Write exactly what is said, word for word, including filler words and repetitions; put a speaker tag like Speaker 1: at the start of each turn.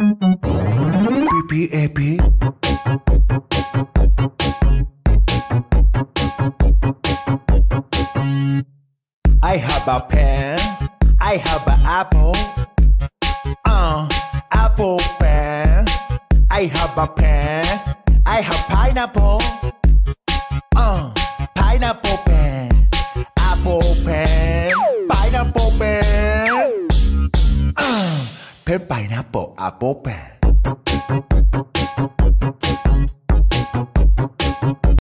Speaker 1: P P A P. I have a pen, I have an apple, uh, apple pen. I have a pen, I have pineapple, uh, pineapple pen, apple pen, pineapple pen, uh, pen pineapple apple pen.